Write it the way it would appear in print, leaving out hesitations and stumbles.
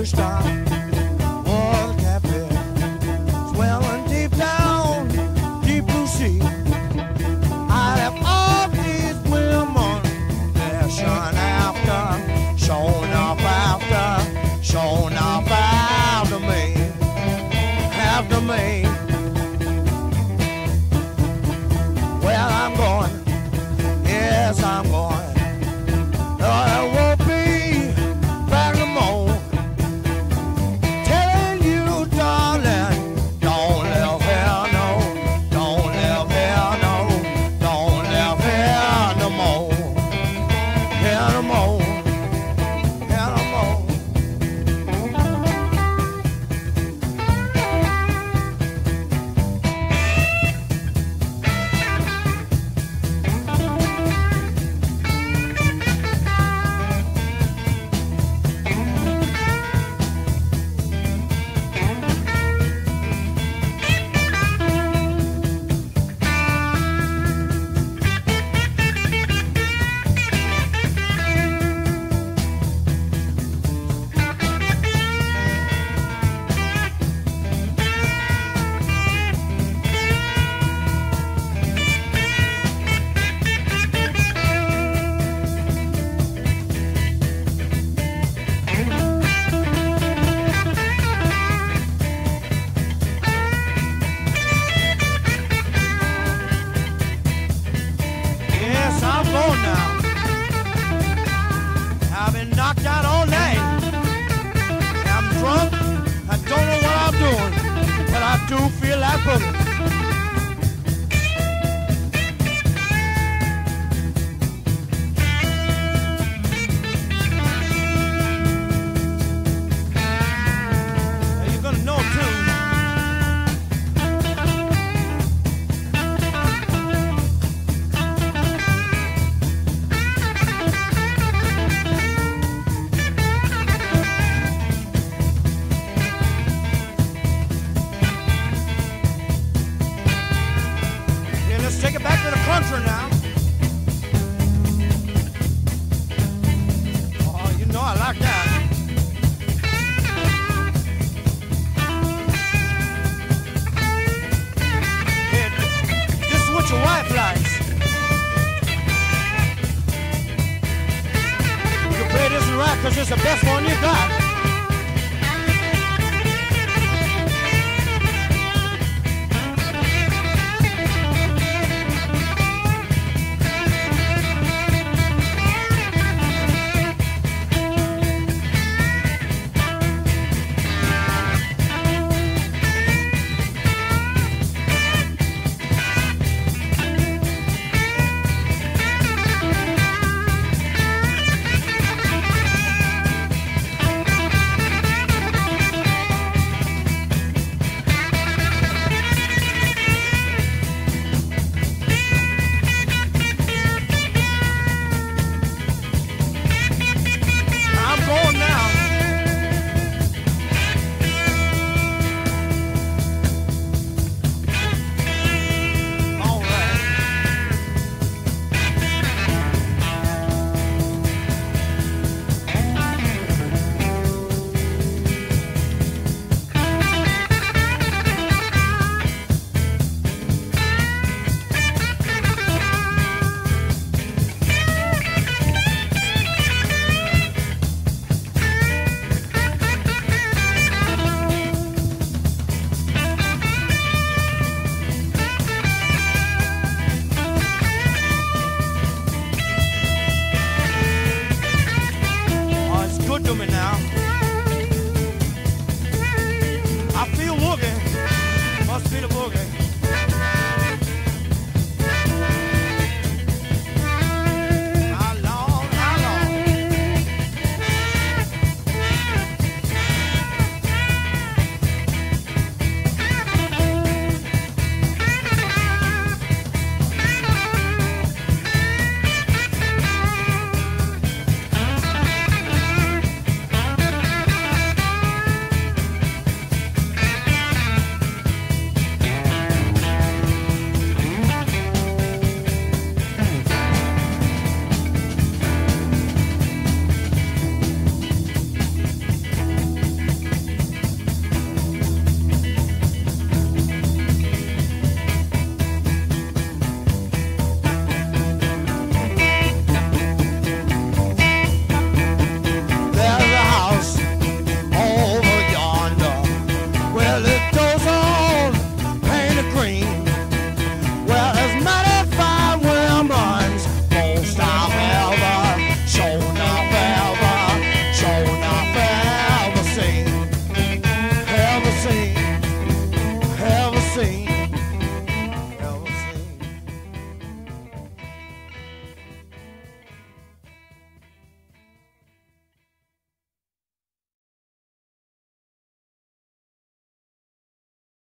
first time was a catfish, swimming deep down, deep blue sea. I left all these women there, shone after, shone up after, shone up after me, after me. Well, I'm going, yes, I'm going. I won't be back no more. Telling you, darling, don't live here, no. Don't live here, no. Don't live here no more. Here no more. Here no more. I'm gone now. I've been knocked out all night. I'm drunk. I don't know what I'm doing, but I do feel like boogie. Now you're gonna know too. Take it back to the country now. Oh, you know I like that. Hey, this is what your wife likes. You can play this right because it's the best one you got. Good to me now. I feel woogie. Must be the boogie.